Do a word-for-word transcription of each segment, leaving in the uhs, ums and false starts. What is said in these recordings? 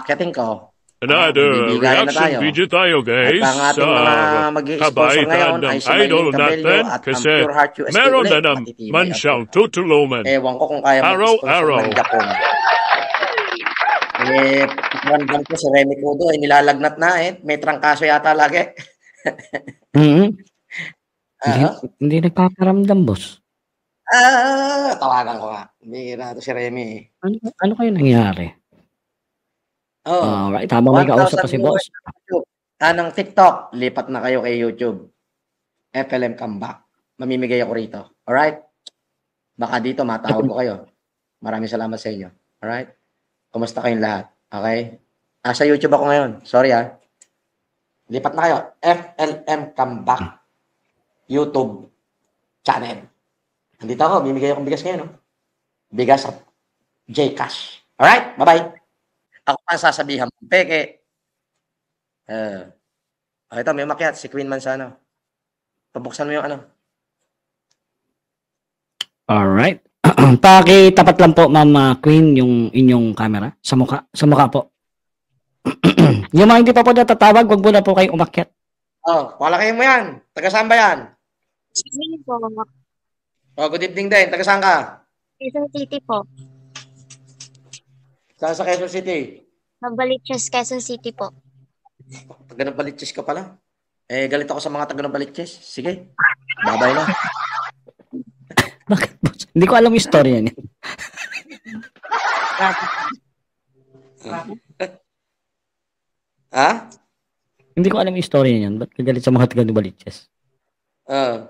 aakyatin ko. Another Bibigay na reaction tayo. video tayo, guys. At ang ating mga Sa mag-i-sponsor ngayon kabaitan ay ng si Maylin idol Cabello natin at ang kasi Pure Heart U S A meron ulit. na naman Matitibay at siyang pure. tutulungan. Ewan ko kung kaya mag-sponsor Araw-araw. ng Japon. Eh, ramdam ko si Remy Cudo ay nilalagnat na eh. May trangkaso yata lagi. Mm-hmm. Hindi, Ah, hindi nagpaparamdam, boss. ah, tawagan ko nga. Bihira to si Remy eh. Ano, ano kayo nangyari? Oh, Alright, tama may kausap pa si boss. YouTube. Ah, ng TikTok, lipat na kayo kay YouTube. F L M comeback. Mamimigay ako rito. Alright? Baka dito matawag ko kayo. Maraming salamat sa inyo. Alright? Kumusta kayong lahat? Okay? Ah, sa YouTube ako ngayon. Sorry ah. Lipat na kayo. F L M comeback. YouTube channel. Nandito ako. Mimigay akong bigas ngayon. No? Bigas at J-Cash. Alright? Bye-bye. Ako pa sasabihan mo. Peke. Uh, oh, ito, may umakyat. Si Queen Manzano. Pabuksan mo yung ano. Alright. Paki-tapat lang po, Ma'am uh, Queen, yung inyong camera. Sa mukha. Sa mukha po. Yung mga hindi pa po natatawag, wag muna po kayong umakyat. Oh, palakayin mo yan. Taga saan ba yan? Sige po. Oh, good evening din. Taga saan ka? Quezon City po. Saan sa Quezon City? Nabaliches, Quezon City po. Taga ng Balitches ka pala. Eh, galit ako sa mga taga ng Balitches. Sige. Babay na. Bakit, boss? Hindi ko alam yung story niya. Ha? Hindi ko alam yung story niyan. Ba't kagalit sa mga taga ng Baliches? Uh.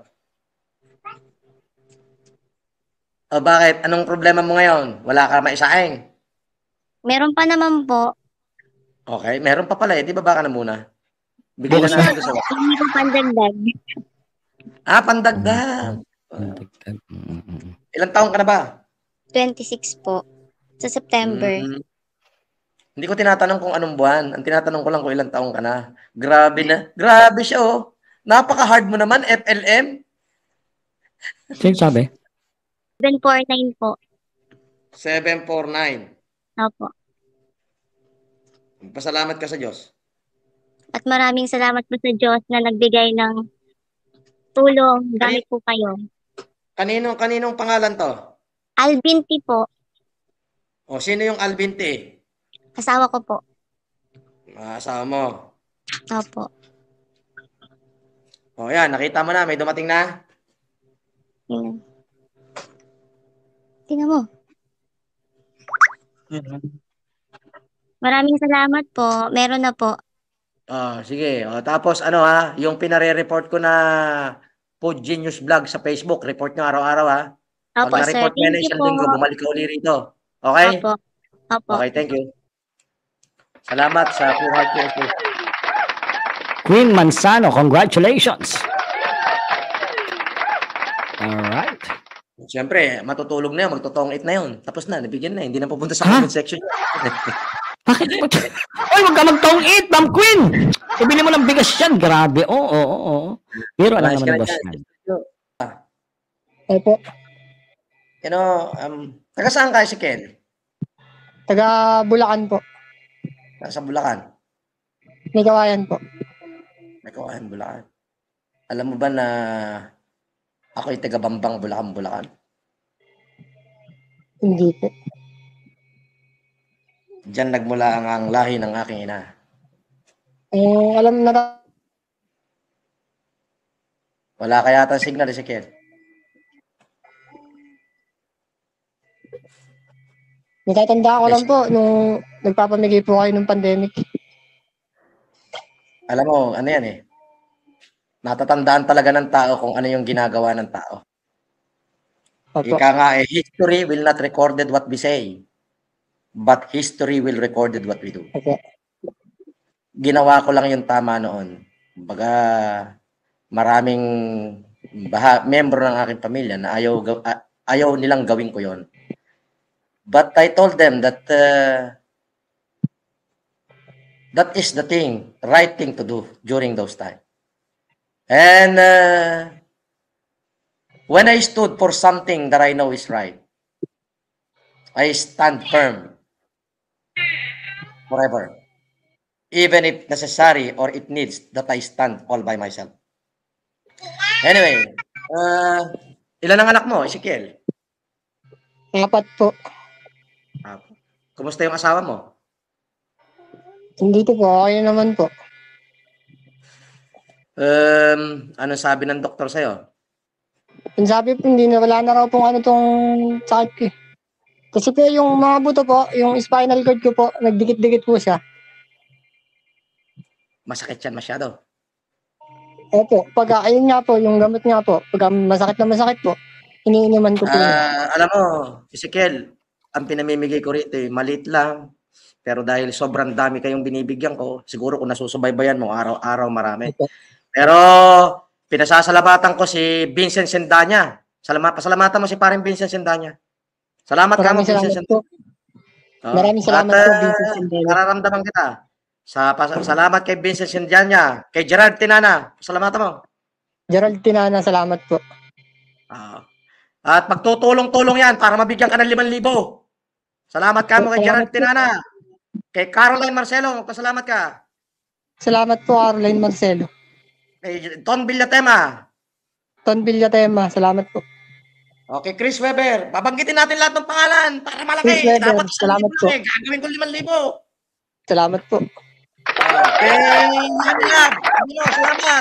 Oh, bakit? Anong problema mo ngayon? Wala ka maisaing? Meron pa naman po. Okay, meron pa pala eh. Di ba baka na muna? Bigyan na natin sa Hindi ko pandagdag. Ah, pandagdag. Pandagdag. Ilang taong ka na ba? twenty-six po. Sa September. Mm. Hindi ko tinatanong kung anong buwan. Ang tinatanong ko lang kung ilang taong ka na. Grabe na. Grabe siya oh. Napaka-hard mo naman, F L M. Sino sabi? seven four nine po. seven four nine. Opo. Pasalamat ka sa Diyos. At maraming salamat po sa Diyos na nagbigay ng tulong. Gamit po kayo. Kanino, kaninong pangalan to? Alvin T po. O, sino yung Alvin T? Asawa ko po. Ah, asawa mo. Opo. O, yan. Nakita mo na. May dumating na. Tingnan. Tingnan mo. Maraming salamat po. Meron na po. Oh, sige. O, tapos ano ha, yung pinare-report ko na Food Genius Vlog sa Facebook, report nyo araw-araw ha. Pag Opo, sir. na-report mo na Thank you isang po. linggo, bumalik ka uli rito. Okay? Opo. Opo. Okay, thank you. Salamat sa Pure Heart U S A. Queen Manzano, congratulations! Alright. Siyempre, matutulog na yun, magtotong it na yun. Tapos na, nabigyan na, hindi na pupunta sa Ha? comment section. Bakit? Oy, wag ka magtaong eat, Ma'am Queen! Ibili mo ng bigas yan. Grabe. Oo, oo, oo. Pero alam Nice naman ka ng na boss dyan. yan. Opo. You know, um, taga saan kayo si Ken? Taga Bulacan po. Nasa Bulacan. May kawayan po. May kawahan, Bulacan. Alam mo ba na ako'y taga Bambang, Bulacan, Bulacan? Hindi po. Diyan nagmula ang, ang lahi ng aking ina. Eh, alam na Wala kaya yata signal si Ken. natatanda ko lang po nung nagpapamigay po kayo ng pandemic. Alam mo, ano yan eh. Natatandaan talaga ng tao kung ano yung ginagawa ng tao. Opo. Ika nga eh, history will not recorded what we say, but history will recorded what we do. Opo. Ginawa ko lang yung tama noon. Baga, maraming baha, membro ng aking pamilya na ayaw, ayaw nilang gawin ko yon. But I told them that uh, that is the thing, right thing to do during those times. And uh, when I stood for something that I know is right, I stand firm. forever. Even if necessary or it needs that I stand all by myself. Anyway, uh, ilan ang anak mo, Ezekiel? Apat po. Ah, kumusta yung asawa mo? Hindi po, okay naman po. Um, anong sabi ng doktor sa'yo? Yung sabi po, hindi na, wala na raw pong ano tong sakit ko eh. Kasi po yung mga buto po, yung spinal cord ko po, nagdikit-dikit po siya. Masakit yan masyado. Opo, pag ayun nga po, yung gamot nga po, pag masakit na masakit po, iniinuman ko po. yun. Ah, alam mo, Ezekiel, ang pinamimigay ko rito, eh, maliit lang. Pero dahil sobrang dami kayong binibigyan ko, siguro kung nasusubaybayan mo, araw-araw marami. Opo. Pero pinasasalamatan ko si Vincent Sendanya. Salamat, pasalamatan mo si paring Vincent Sendanya. Salamat ka mo, Maraming Vincent salamat Sendanya. po. Maraming salamat At, po, ah, Vincent Sendanya. nararamdaman kita. Sa pas- salamat kay Vincent Sendanya, kay Gerard Tinana. Pasalamatan mo. Gerald Tinana, salamat po. Ah. At magtutulong-tulong yan para mabigyan ka ng limang libo. Salamat ka mo kay Gerard Salamat po. Tinana. Kay Caroline Marcelo, pasalamat ka. Salamat po, Caroline Marcelo. Kay Ton Villatema. Ton Villatema, salamat po. Okay, Chris Weber. Babanggitin natin lahat ng pangalan para malaki. Chris Weber, Dapat isang salamat libo po. lang eh. Gagawin ko limang libo. Salamat po. Okay, Lani Lab. Ano, salamat.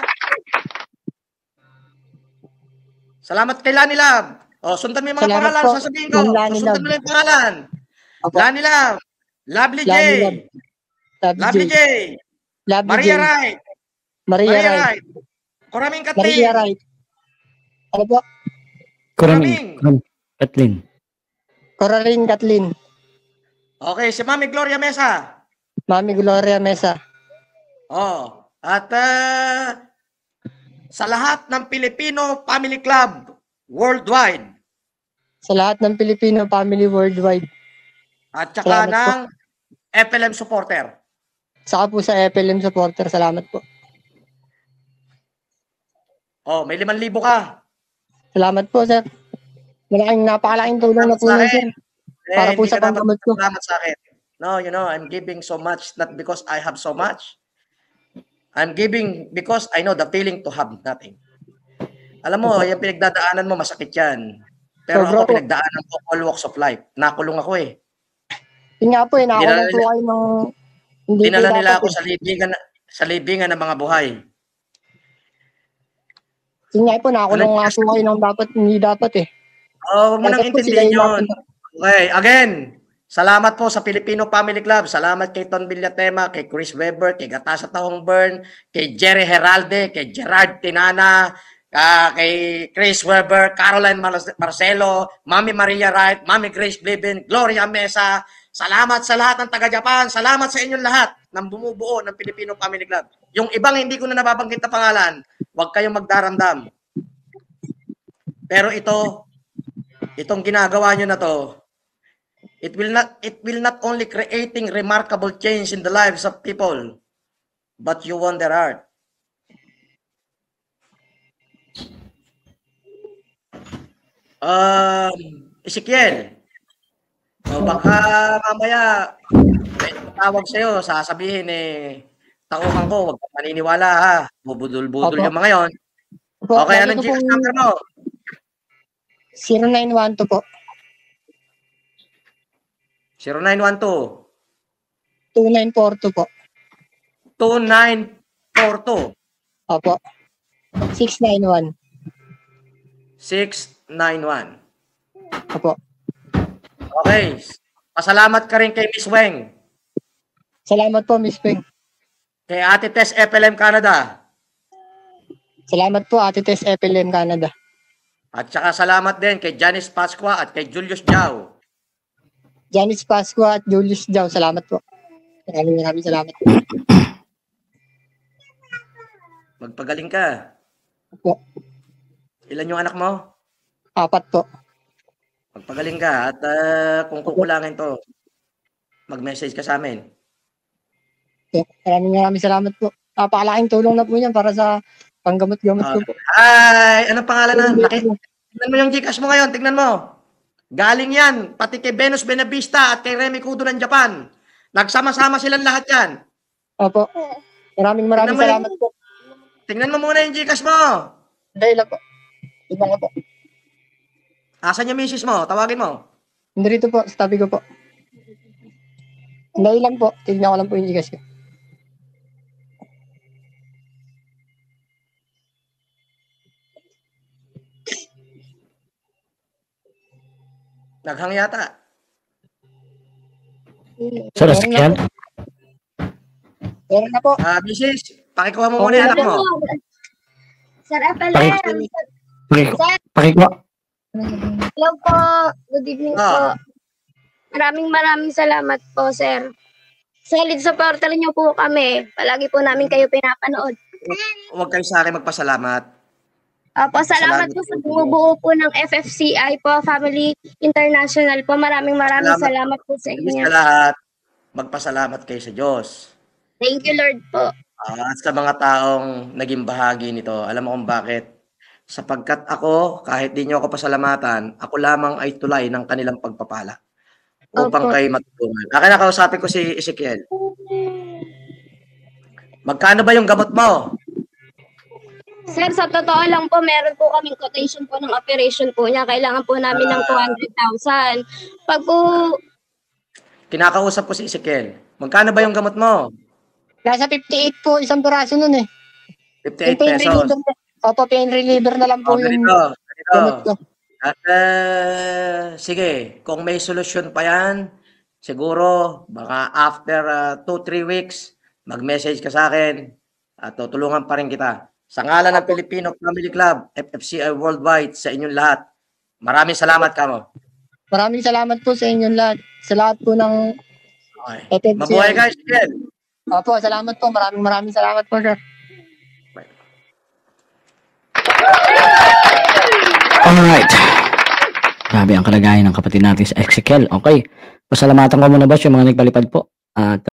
Salamat kay Lani Lab. O, sundan mo yung mga Salamat pangalan, po, sasabihin ko. Ma'am Lani Susundan Lab. mo lang yung pangalan. Opo. Lani Lab. Lovely J. Lani Lab. Lovely Lovely J. J. Lovely Maria J. Wright. Maria Maria Wright. Wright. Kuraming Maria Katlin. Wright. Ano po? Kuraming. Kuraming. Kathleen. Coraline Kathleen. Okay, si Mami Gloria Mesa. Mami Gloria Mesa. Oh, at ah, sa lahat ng Filipino Family Club worldwide Sa lahat ng Filipino family worldwide. at saka Salamat ng F L M supporter. Saka po sa F L M supporter, salamat po. Oh, may limang libo ka. Salamat po, sir. Malaking napakalaking tulong na po Salamat yun, sa sir. akin. Eh, Para po hindi sa ka dapat panggamot ko. salamat sa akin. No, you know, I'm giving so much not because I have so much. I'm giving because I know the feeling to have nothing. Alam mo, yung pinagdadaanan mo, masakit yan. Pero Sobra ako, po. pinagdaanan ko all walks of life. Nakulong ako eh. Yun nga po, eh, nakakulong Dinala po kayo ng... Hindi Dinala po nila dapat ako eh. sa libingan, sa libingan ng mga buhay. Yun nga po, nakakulong nga po kayo ng dapat, hindi dapat eh. Oh, huwag mo nang Dapat po sila intindihin yung yun. dapat- Okay, again, salamat po sa Filipino Family Club. Salamat kay Ton Villatema, kay Chris Weber, kay Gatasa Tahong Bern, kay Jerry Heralde, kay Gerard Tinana, ah, kay Chris Weber, Caroline Mar- Marcelo, Mami Maria Wright, Mami Grace Blibin, Gloria Mesa. Salamat sa lahat ng taga-Japan. Salamat sa inyong lahat ng bumubuo ng Filipino Family Club. Yung ibang hindi ko na nababanggit na pangalan, huwag kayong magdaramdam. Pero ito, itong ginagawa nyo na to, It will not it will not only creating remarkable change in the lives of people, but you won their heart. Um, Ezekiel, o baka mamaya may tawag sa'yo, sasabihin eh, tauhan ko, huwag kang maniniwala ha. Bubudol-budol Opo. yung mga yon. Po, Okay, lagi anong ko Gcash pong number mo? zero nine one two po. zero nine one two, two nine four two po. two nine four two, Opo. six nine one. six nine one. Opo. Okay. Pasalamat ka rin kay Miss Weng, Salamat po, Miss Peng. kay Ate Tess F L M Canada, Salamat po, Ate Tess F L M Canada. at saka salamat din kay Janice Pasqua at kay Julius Jao. Janice Pasqua at Julius Jao, salamat po. Maraming maraming salamat po. Magpagaling ka. Opo. Ilan yung anak mo? Apat po. Magpagaling ka at ah, kung kukulangin to, mag-message ka sa amin. Opo. Maraming maraming salamat po. Napakalaking tulong na po yan para sa panggamot-gamot ko po. Ay, anong pangalan na? Laki. Tignan mo yung Gcash mo ngayon, tignan mo. Galing yan, pati kay Venus Benavista at kay Remy Kudo ng Japan. Nagsama-sama silang lahat yan. Opo. Maraming maraming Tingnan mo salamat po. Tingnan mo muna yung Gcash mo. Dahil lang po. Iba nga po. Asan yung misis mo? Tawagin mo. Nandito po, sa tabi ko po. Dahil lang po. Tignan ko lang po yung Gcash ko. Naghang yata. Sir, Ezekiel? Meron na po. Ah, misis, pakikuha mo Okay muna yung anak na mo. Sir F L Paki- M. Pakiko. Sir, Pakiko. hello po. Good evening Ah. po. Maraming maraming salamat po, sir. Solid supporter niyo po kami. Palagi po namin kayo pinapanood. Huwag kayo sa akin magpasalamat. Opo, salamat Salamat po sa po. bumubuo po ng F F C I po, Family International po. Maraming maraming Salamat. salamat po sa Ibig inyo. sa lahat, magpasalamat kayo sa Diyos. Thank you, Lord po. Ah, at sa mga taong naging bahagi nito. Alam mo kung bakit? Sapagkat ako, kahit di nyo ako pasalamatan, ako lamang ay tulay ng kanilang pagpapala. Upang Opo. kayo matulungan. Akin na kausapin ko si Ezekiel. Magkano ba yung gamot mo? Sir, sa totoo lang po, meron po kaming quotation po ng operation po niya. Kailangan po namin ng two hundred thousand. Pag po, Kinakausap ko si Ezekiel. Magkano ba yung gamot mo? Nasa fifty-eight po, isang piraso nun eh. fifty-eight Yung pain pesos. reliever na- Opo, pain reliever na lang po Oh, yung ganito. Ganito. gamot ko. At uh, sige, kung may solusyon pa yan, siguro baka after uh, two to three weeks, mag-message ka sa akin at tutulungan pa rin kita. Sa ngalan ng Filipino Family Club, F F C I Worldwide, sa inyong lahat, maraming salamat kamo. Maraming salamat po sa inyong lahat. Sa lahat po ng Okay. F F C I. Mabuhay ka, Ezekiel. Opo, salamat po. Maraming maraming salamat po, sir. Alright. Grabe ang kalagayan ng kapatid natin sa Ezekiel. Okay. Pasalamatan ko muna, boss, yung mga nagpalipad po. At